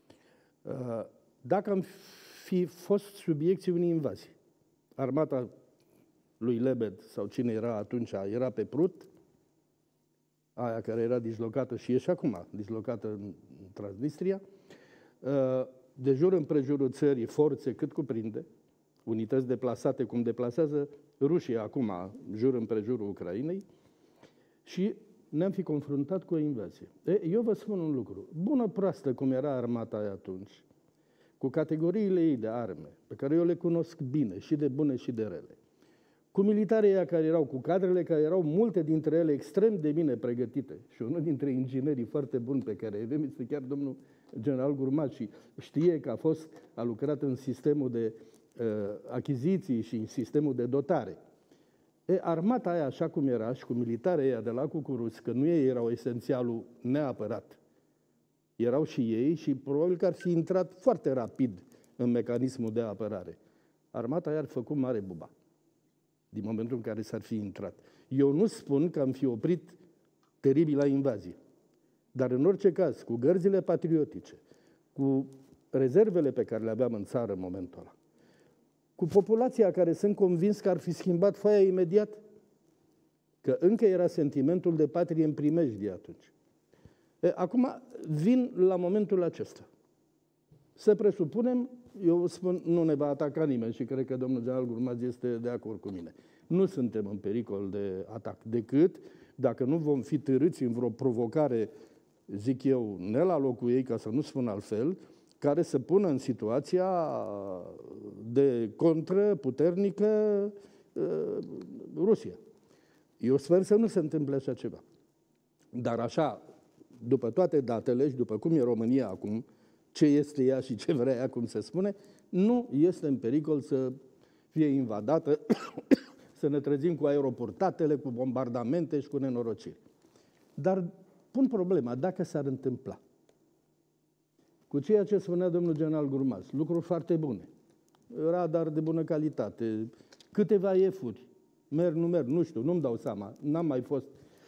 Dacă am fi fost subiecții unei invazii, armata lui Lebed sau cine era atunci, era pe Prut, aia care era dislocată și e și acum dislocată în Transnistria, de jur împrejurul țării, forțe cât cuprinde, unități deplasate cum deplasează rușii acum, jur împrejurul Ucrainei, și ne-am fi confruntat cu o invazie. E, eu vă spun un lucru. Bună proastă cum era armata aia atunci, cu categoriile ei de arme, pe care eu le cunosc bine, și de bune și de rele, cu militarii aia care erau, cu cadrele care erau, multe dintre ele extrem de bine pregătite, și unul dintre inginerii foarte buni pe care avem este chiar domnul general Gurmaț, și știe că a fost, a lucrat în sistemul de uh, achiziții și în sistemul de dotare. E, armata aia așa cum era și cu militarii aia de la Cucuruț, că nu ei erau esențialul neapărat, erau și ei și probabil că ar fi intrat foarte rapid în mecanismul de apărare. Armata aia ar fi făcut mare buba din momentul în care s-ar fi intrat. Eu nu spun că am fi oprit teribila invazie, dar în orice caz, cu gărzile patriotice, cu rezervele pe care le aveam în țară în momentul ăla, cu populația care sunt convins că ar fi schimbat foaia imediat, că încă era sentimentul de patrie în primejdie atunci. E, acum vin la momentul acesta. Să presupunem, eu spun, nu ne va ataca nimeni și cred că domnul general Gurmaț este de acord cu mine. Nu suntem în pericol de atac, decât dacă nu vom fi târâți în vreo provocare, zic eu, ne la locul ei, ca să nu spun altfel, care să pună în situația de contră puternică uh, Rusia. Eu sper să nu se întâmple așa ceva. Dar așa, după toate datele și după cum e România acum, ce este ea și ce vrea ea, cum se spune, nu este în pericol să fie invadată, să ne trezim cu aeroportatele, cu bombardamente și cu nenorociri. Dar pun problema, dacă s-ar întâmpla, cu ceea ce spunea domnul general Gurmaț, lucruri foarte bune, radar de bună calitate, câteva iefuri, merg, nu merg, nu știu, nu-mi dau seama, n-am mai fost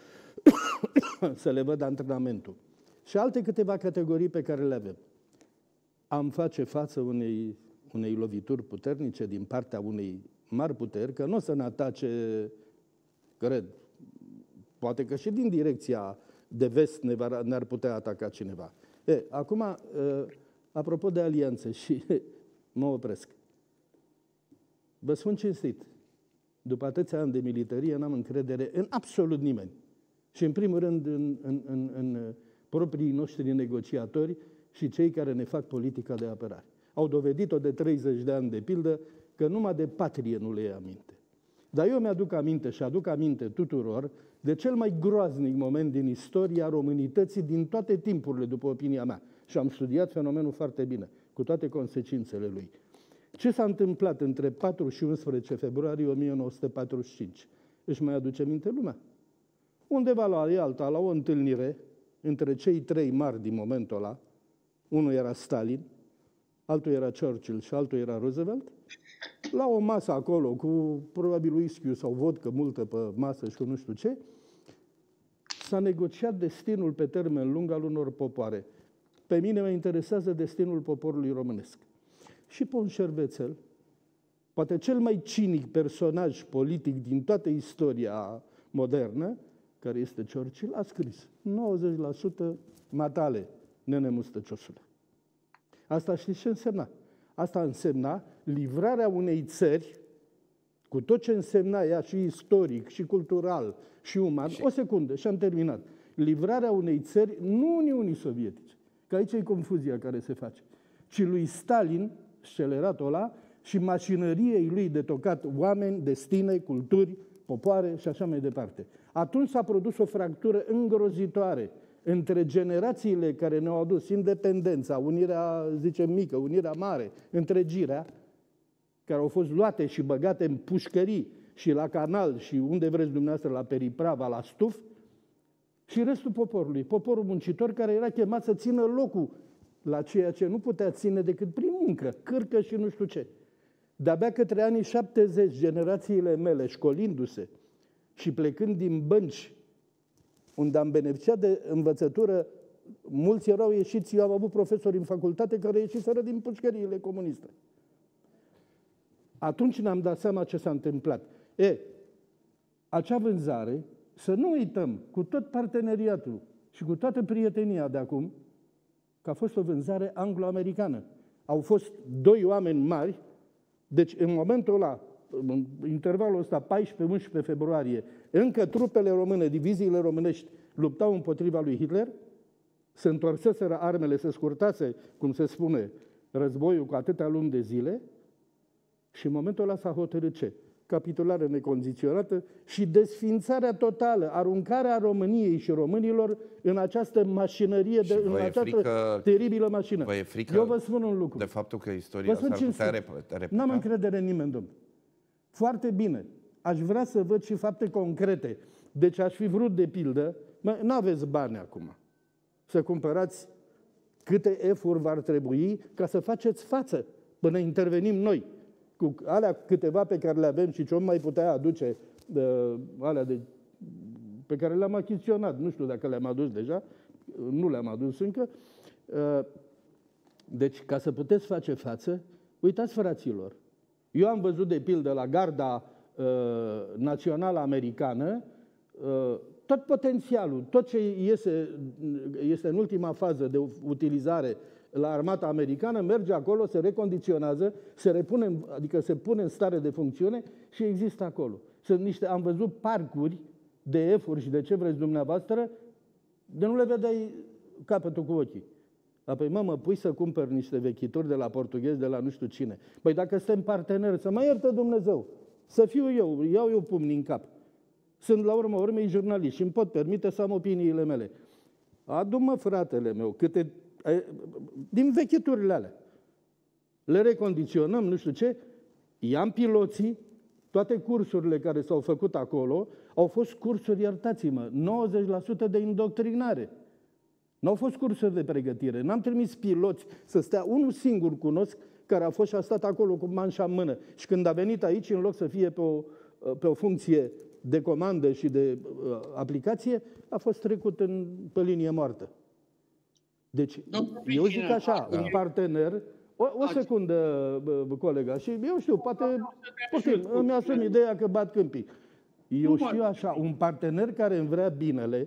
să le văd antrenamentul. Și alte câteva categorii pe care le avem. Am face față unei, unei lovituri puternice din partea unei mari puteri, că nu o să ne atace, cred, poate că și din direcția de vest ne va, ne-ar putea ataca cineva. E, acum, apropo de alianțe, și mă opresc. Vă spun cinstit, după atâția ani de militarie, n-am încredere în absolut nimeni. Și în primul rând în, în, în, în proprii noștri negociatori și cei care ne fac politica de apărare. Au dovedit-o de treizeci de ani, de pildă, că numai de patrie nu le ia aminte. Dar eu mi-aduc aminte și aduc aminte tuturor de cel mai groaznic moment din istoria românității din toate timpurile, după opinia mea. Și am studiat fenomenul foarte bine, cu toate consecințele lui. Ce s-a întâmplat între patru și unsprezece februarie o mie nouă sute patruzeci și cinci? Își mai aduce minte lumea? Undeva la alta, la o întâlnire între cei trei mari din momentul ăla, unul era Stalin, altul era Churchill și altul era Roosevelt, la o masă acolo, cu probabil whisky sau vodcă multă pe masă și cu nu știu ce, s-a negociat destinul pe termen lung al unor popoare. Pe mine mă interesează destinul poporului românesc. Și pe un șervețel, poate cel mai cinic personaj politic din toată istoria modernă, care este Churchill, a scris nouăzeci la sută matale, nene mustăciosule. Asta știți ce însemna? Asta însemna livrarea unei țări, cu tot ce însemna ea și istoric, și cultural, și uman. Și... O secundă și am terminat. Livrarea unei țări, nu Uniunii Sovietice, că aici e confuzia care se face, ci lui Stalin, sceleratul ăla, și mașinăriei lui de tocat oameni, destine, culturi, popoare și așa mai departe. Atunci s-a produs o fractură îngrozitoare între generațiile care ne-au adus independența, unirea, zicem, mică, unirea mare, întregirea, care au fost luate și băgate în pușcării și la canal și unde vreți dumneavoastră, la Periprava, la Stuf, și restul poporului, poporul muncitor care era chemat să țină locul la ceea ce nu putea ține decât prin muncă, cârcă și nu știu ce. De-abia către anii șaptezeci, generațiile mele, școlindu-se și plecând din bănci, unde am beneficiat de învățătură, mulți erau ieșiți, eu am avut profesori în facultate care ieșiseră din pușcăriile comuniste. Atunci ne-am dat seama ce s-a întâmplat. E, acea vânzare, să nu uităm, cu tot parteneriatul și cu toată prietenia de acum, că a fost o vânzare anglo-americană. Au fost doi oameni mari, deci în momentul ăla, în intervalul ăsta, paisprezece unsprezece februarie, încă trupele române, diviziile românești, luptau împotriva lui Hitler, se întorseseră armele, se scurtase, cum se spune, războiul cu atâtea luni de zile, și în momentul ăla s-a hotărât ce? Capitulare necondiționată și desfințarea totală, aruncarea României și românilor în această mașinărie, de, în această frică, teribilă mașină. Vă e frică Eu vă spun un lucru. De faptul că istoria s-ar putea repeta? N-am încredere în nimeni, domnule. Foarte bine. Aș vrea să văd și fapte concrete. Deci aș fi vrut, de pildă, n-aveți bani acum să cumpărați câte F-uri v-ar trebui ca să faceți față până intervenim noi. Cu alea câteva pe care le avem și ce om mai putea aduce, uh, alea de, pe care le-am achiziționat, nu știu dacă le-am adus deja, nu le-am adus încă. Uh, deci, ca să puteți face față, uitați, fraților, eu am văzut, de pildă, la garda uh, națională americană, uh, tot potențialul, tot ce iese, este în ultima fază de utilizare la armata americană, merge acolo, se recondiționează, se repune, adică se pune în stare de funcțiune și există acolo. Sunt niște, am văzut parcuri de F-uri și de ce vreți dumneavoastră, de nu le vedeai capătul cu ochii. Apoi, mă, mă pui să cumpăr niște vechituri de la portughezi, de la nu știu cine. Păi dacă suntem parteneri, să mă ierte Dumnezeu, să fiu eu, iau eu pumnii în cap. Sunt la urmă urmei jurnalist și îmi pot permite să am opiniile mele. Adu-mă, fratele meu, câte din vechiturile alea. Le recondiționăm, nu știu ce, i-am piloții, toate cursurile care s-au făcut acolo au fost cursuri, iertați-mă, nouăzeci la sută de indoctrinare. N-au fost cursuri de pregătire. N-am trimis piloți să stea, unul singur cunosc, care a fost și a stat acolo cu manșa în mână. Și când a venit aici, în loc să fie pe o, pe o funcție de comandă și de uh, aplicație, a fost trecut în, pe linie moartă. Deci, eu zic așa, un partener, o, o secundă, colega, și eu știu, poate, puțin, îmi asum ideea că bat câmpii. Eu știu așa, un partener care îmi vrea binele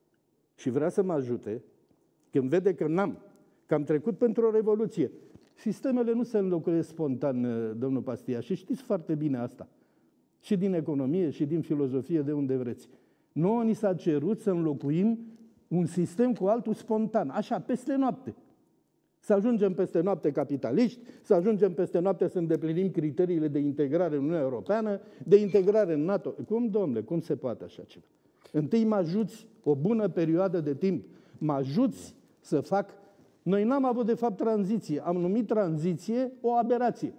și vrea să mă ajute, când vede că n-am, că am trecut pentru o revoluție. Sistemele nu se înlocuiesc spontan, domnul Pastia, și știți foarte bine asta. Și din economie, și din filozofie, de unde vreți. Nouă ni s-a cerut să înlocuim un sistem cu altul spontan, așa, peste noapte. Să ajungem peste noapte capitaliști, să ajungem peste noapte să îndeplinim criteriile de integrare în Uniunea Europeană, de integrare în NATO. Cum, domnule, cum se poate așa ceva? Întâi mă ajuți o bună perioadă de timp, mă ajuți să fac... Noi n-am avut, de fapt, tranziție. Am numit tranziție o aberație,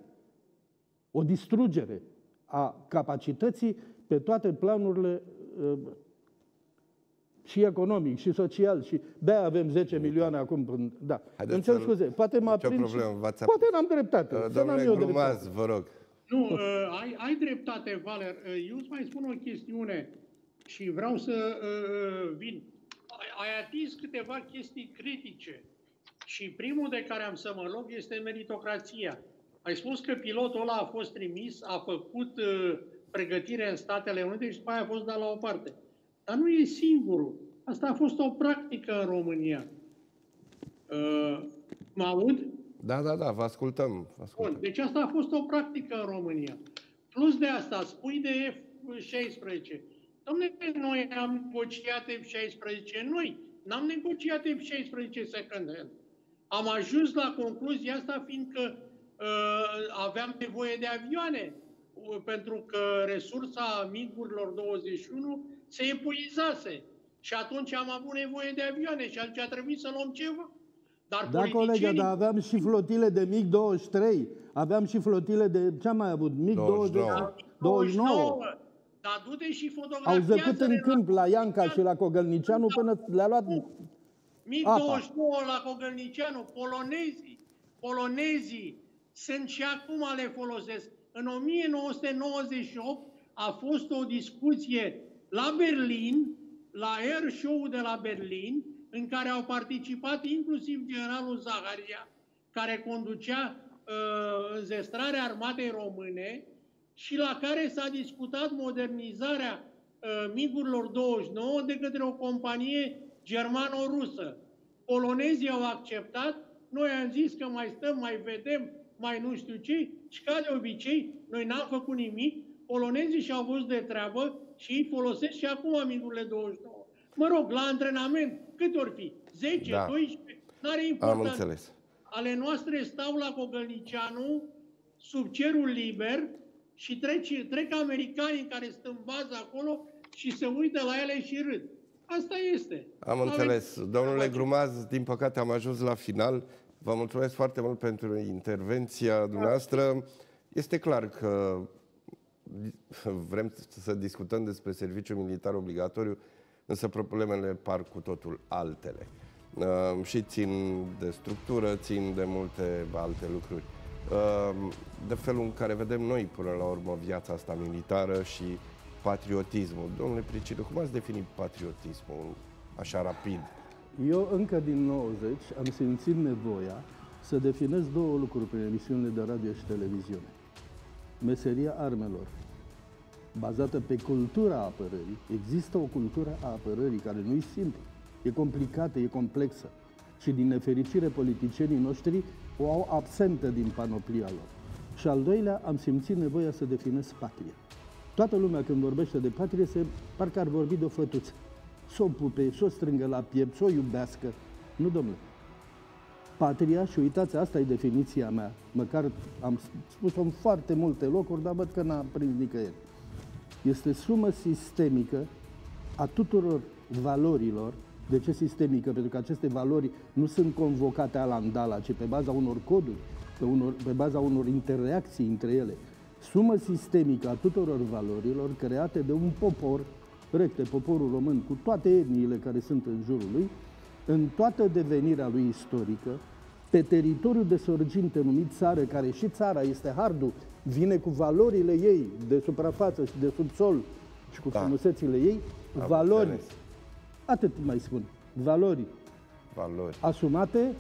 o distrugere a capacității pe toate planurile și economic, și social, și de-aia avem zece milioane acum. Da. Îmi cer scuze, poate mă aprind și... Poate n-am dreptate. Uh, domnule Grumaz, vă rog. Nu, uh, ai, ai dreptate, Valer. Uh, eu îți mai spun o chestiune și vreau să uh, vin. Ai, ai atins câteva chestii critice și primul de care am să mă loc este meritocrația. Ai spus că pilotul ăla a fost trimis, a făcut uh, pregătire în Statele Unite și după aia a fost dat la o parte. Dar nu e singurul. Asta a fost o practică în România. Uh, mă aud? Da, da, da, vă ascultăm. Vă ascultăm. Bun, deci asta a fost o practică în România. Plus de asta, spui de F șaisprezece. Dom'le, noi am negociat F șaisprezece noi. N-am negociat F șaisprezece second hand. Am ajuns la concluzia asta fiindcă uh, aveam nevoie de avioane. Uh, pentru că resursa migurilor douăzeci și unu se epuizase. Și atunci am avut nevoie de avioane și atunci a trebuit să luăm ceva. Dar da, colegă, dar aveam și flotile de mig douăzeci și trei. Aveam și flotile de... Ce am mai avut? mig douăzeci și nouă. Dar du-te și fotografiază... Au zăcut în câmp la Ianca și la Cogălnicianu până le-a luat mig douăzeci și nouă la Cogălnicianu. Polonezii, polonezii sunt și acum le folosesc. În o mie nouă sute nouăzeci și opt a fost o discuție la Berlin, la Air Show de la Berlin, în care au participat inclusiv generalul Zaharia, care conducea uh, înzestrarea armatei române și la care s-a discutat modernizarea uh, migurilor douăzeci și nouă de către o companie germano-rusă. Polonezii au acceptat, noi am zis că mai stăm, mai vedem, mai nu știu ce, și ca de obicei, noi n-am făcut nimic, polonezii și-au văzut de treabă și ei folosesc și acum migurile douăzeci și nouă. Mă rog, la antrenament, cât ori fi? zece, da. doisprezece, n-are importanță. Am înțeles. Ale noastre stau la Cogălnicianu, sub cerul liber, și trec, trec americanii care sunt în bază acolo și se uită la ele și râd. Asta este. Am înțeles. Domnule Grumaz, din păcate am ajuns la final. Vă mulțumesc foarte mult pentru intervenția dumneavoastră. Este clar că vrem să discutăm despre serviciul militar obligatoriu, însă problemele par cu totul altele. Uh, și țin de structură, țin de multe alte lucruri. Uh, de felul în care vedem noi până la urmă viața asta militară și patriotismul. Domnule Pricină, cum ați definit patriotismul așa rapid? Eu încă din nouăzeci am simțit nevoia să definez două lucruri prin emisiunile de radio și televiziune. Meseria armelor, bazată pe cultura apărării. Există o cultură a apărării care nu e simplă, e complicată, e complexă. Și din nefericire politicienii noștri o au absentă din panoplia lor. Și al doilea, am simțit nevoia să definez patria. Toată lumea când vorbește de patrie, se parcă ar vorbi de o fătuță. Să o pupe, să o strângă la piept, să o iubească. Nu, domnule. Patria, și uitați, asta e definiția mea, măcar am spus-o în foarte multe locuri, dar văd că n-am prins nicăieri. Este sumă sistemică a tuturor valorilor. De ce sistemică? Pentru că aceste valori nu sunt convocate alandala, ci pe baza unor coduri, pe, unor, pe baza unor interreacții între ele. Sumă sistemică a tuturor valorilor create de un popor, recte, poporul român, cu toate etniile care sunt în jurul lui, în toată devenirea lui istorică, pe teritoriul de sorginte numit țară, care și țara este hardul, vine cu valorile ei de suprafață și de subsol și cu da. frumusețile ei, Am valori, înțeles. atât mai spun, valori, valori. asumate,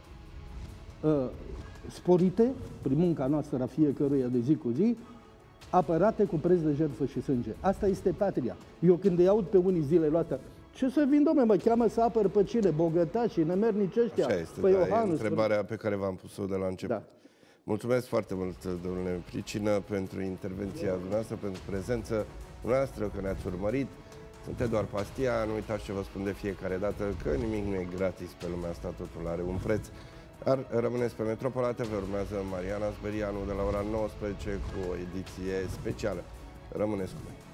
uh, sporite, prin munca noastră a fiecăruia de zi cu zi, apărate cu preț de jertfă și sânge. Asta este patria. Eu când îi aud pe unii zilele astea, ce să vin, dom'le, mă cheamă să apăr pe cine? Bogătașii, nemernici ăștia. Așa este, păi da, Iohanus, e întrebarea pe care v-am pus-o de la început. Da. Mulțumesc foarte mult, domnule Pricină, pentru intervenția dumneavoastră, pentru prezența noastră, că ne-ați urmărit. Sunt Eduard Pastia, nu uitați ce vă spun de fiecare dată, că nimic nu e gratis pe lumea asta, totul are un preț. Ar, rămâneți pe Metropola T V, urmează Mariana Zberianu de la ora nouăsprezece cu o ediție specială. Rămâneți cu noi.